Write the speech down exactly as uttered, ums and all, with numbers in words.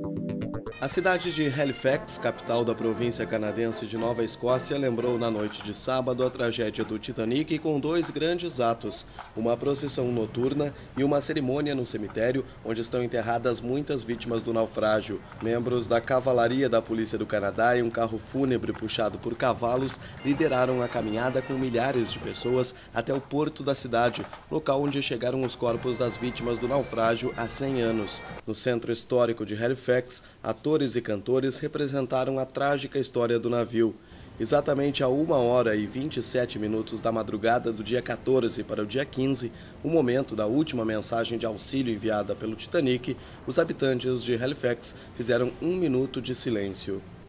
A cidade de Halifax, capital da província canadense de Nova Escócia, lembrou na noite de sábado a tragédia do Titanic com dois grandes atos, uma procissão noturna e uma cerimônia no cemitério, onde estão enterradas muitas vítimas do naufrágio. Membros da cavalaria da Polícia do Canadá e um carro fúnebre puxado por cavalos lideraram a caminhada com milhares de pessoas até o porto da cidade, local onde chegaram os corpos das vítimas do naufrágio há cem anos. No centro histórico de Halifax, atores e cantores representaram a trágica história do navio. Exatamente a uma hora e vinte e sete minutos da madrugada do dia quatorze para o dia quinze, o momento da última mensagem de auxílio enviada pelo Titanic, os habitantes de Halifax fizeram um minuto de silêncio.